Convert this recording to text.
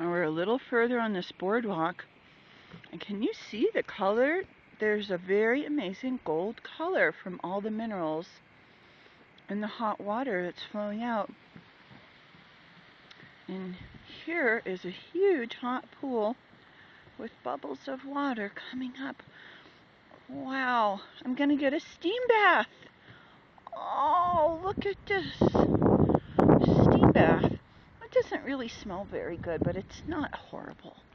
We're a little further on this boardwalk, and can you see the color? There's a very amazing gold color from all the minerals in the hot water that's flowing out. And here is a huge hot pool with bubbles of water coming up. Wow, I'm gonna get a steam bath. Oh, look at this steam bath. It doesn't really smell very good, but it's not horrible.